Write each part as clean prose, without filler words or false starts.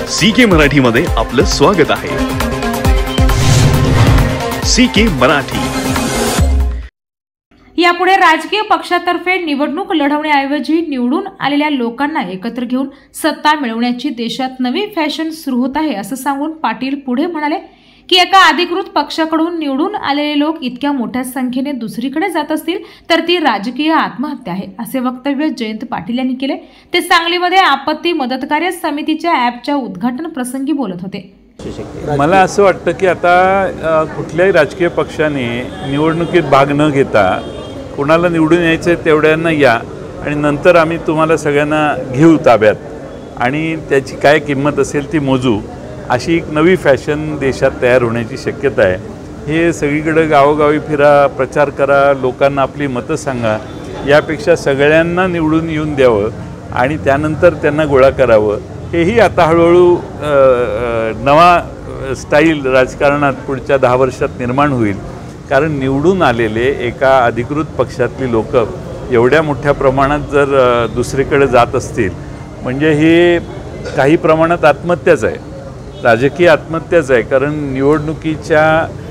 CK मराठीमध्ये आपलं स्वागत आहे। CK मराठी। यापुढे राजकीय पक्षातर्फे निवडणूक लढवण्याऐवजी निवडून आलेल्या लोकांना एकत्र घेऊन सत्ता मिळवण्याची देशात नवी फॅशन सुरू होत आहे असं सांगून पाटील पुढे म्हणाले की एका अधिकृत पक्षाकडून निवडून आलेले लोक इतक्या मोठ्या संख्येने दुसरीकडे जात असतील तर ती राजकीय आत्महत्या आहे असे वक्तव्य जयंत पाटील यांनी केले। ते सांगलीमध्ये आपत्ती मदतकार्य समितीच्या ॲपच्या उद्घाटन प्रसंगी बोलत होते। मला असं वाटतं की आता कुठल्याही राजकीय पक्षाने निवडणुकीत भाग न घेता कोणाला निवडून यायचे तेवढ्यांना या आणि नंतर आम्ही तुम्हाला सगळ्यांना घेऊ ताब्यात आणि त्याची काय किंमत असेल ती मोजू, अशी एक नवी फॅशन देशात तयार होण्याची शक्यता आहे। हे सगळीकडे गावोगावी फिरा, प्रचार करा, लोकांना आपली मतं सांगा, यापेक्षा सगळ्यांना निवडून येऊन द्यावं आणि त्यानंतर त्यांना गोळा करावं, हेही आता हळूहळू नवा स्टाईल राजकारणात पुढच्या 10 वर्षात निर्माण होईल। कारण निवडून आलेले एका अधिकृत पक्षातली लोक एवढ्या मोठ्या प्रमाणात जर दुसरीकडे जात असतील म्हणजे हे काही प्रमाणात आत्महत्याच आहे, राजकीय आत्महत्याच आहे। कारण निवडणुकीच्या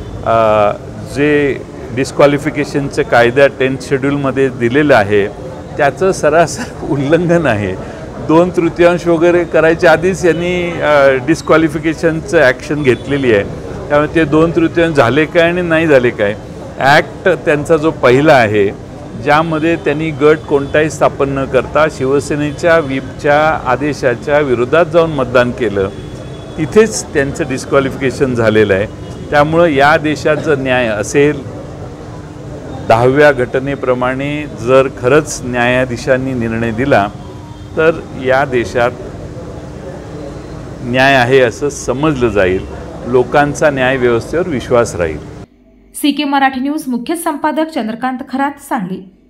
जे डिस्क्वालिफिकेशनचं कायदा 10th शेड्यूलमध्ये दिलेलं आहे त्याचं सरासर उल्लंघन आहे। 2/3 वगैरे करायच्या आधीच यांनी डिस्क्वालिफिकेशनचं ॲक्शन घेतलेली आहे। त्यामुळे ते 2/3 झाले काय आणि नाही झाले काय, ॲक्ट त्यांचा जो पहिला आहे ज्यामध्ये त्यांनी गट कोणताही स्थापन न करता शिवसेनेच्या व्हीपच्या आदेशाच्या विरोधात जाऊन मतदान केलं, तिथेच त्यांचं डिस्क्वालिफिकेशन झालेलं आहे। त्यामुळं या देशात जर न्याय असेल, 10व्या घटनेप्रमाणे जर खरंच न्यायाधीशांनी निर्णय दिला तर या देशात न्याय आहे असं समजलं जाईल, लोकांचा न्याय व्यवस्थेवर विश्वास राहील। CK मराठी न्यूज मुख्य संपादक चंद्रकांत खरात, सांगली।